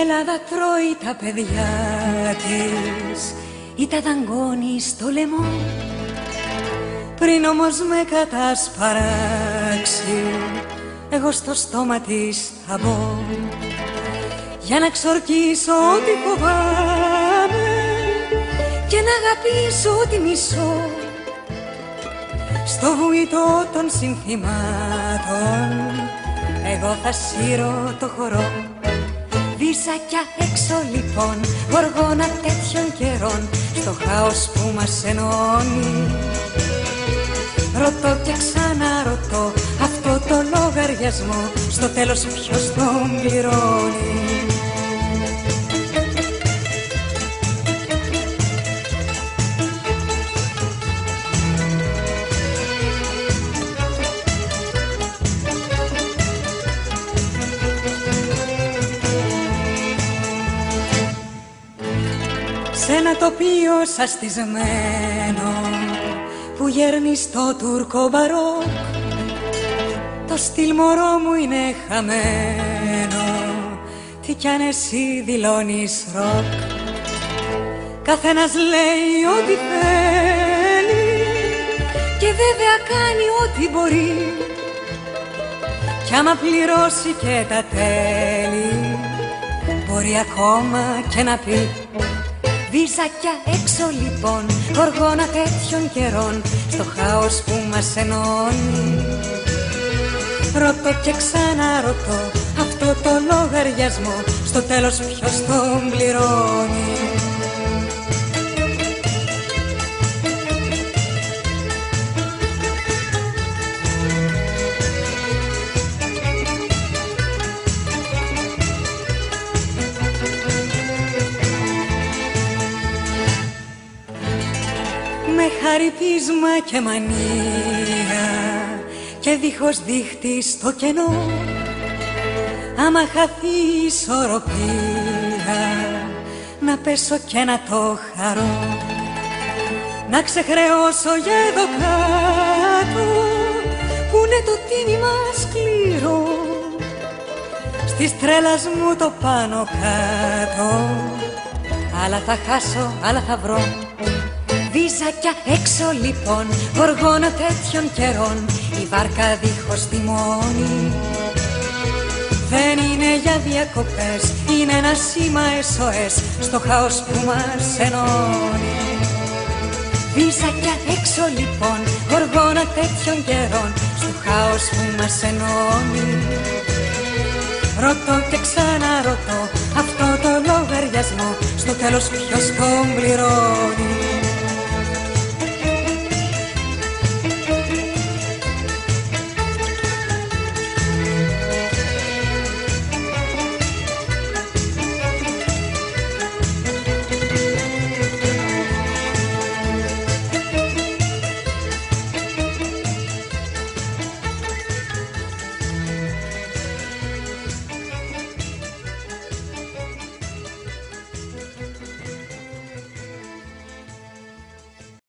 Ελλάδα τρώει τα παιδιά της ή τα δαγκώνει στο λαιμό. Πριν όμως με κατασπαράξει, εγώ στο στόμα της θα μπω για να ξορκίσω ό,τι φοβάμαι και να αγαπήσω ό,τι μισώ. Στο βουητό των συνθημάτων εγώ θα σύρω το χορό. Βίζακια έξω λοιπόν, γοργόνα τέτοιων καιρών, στο χάος που μας ενώνει. Ρωτώ και ξαναρωτώ αυτό το λογαριασμό, στο τέλος ποιος τον πληρώνει. Σ' ένα τοπίο σαστισμένο που γέρνει στο τουρκο μπαρόκ, το στυλ μωρό μου είναι χαμένο, τι κι αν εσύ δηλώνεις ροκ. Καθένας λέει ό,τι θέλει και βέβαια κάνει ό,τι μπορεί, κι άμα πληρώσει και τα τέλη μπορεί ακόμα και να πει. Βίζακια έξω λοιπόν, γοργόνα τέτοιων καιρών, στο χάος που μας ενώνει. Ρωτώ και ξαναρωτώ αυτό το λογαριασμό, στο τέλος ποιος τον πληρώνει. Με χαριτίσμα και μανία και δίχως δίχτυ στο κενό, άμα χαθεί η ισορροπία, να πέσω και να το χαρώ. Να ξεχρεώσω για εδώ κάτω που είναι το τίμημα σκληρό, στις τρέλας μου το πάνω κάτω, άλλα θα χάσω, άλλα θα βρω. Βίζακια έξω λοιπόν, γοργόνα τέτοιων καιρών, η βάρκα δίχως τιμόνι. Δεν είναι για διακοπές, είναι ένα σήμα SOS στο χάος που μας ενώνει. Βίζακια έξω λοιπόν, γοργόνα τέτοιων καιρών, στο χάος που μας ενώνει. Ρωτώ και ξαναρωτώ αυτό το λογαριασμό, στο τέλος ποιος τον πληρώνει.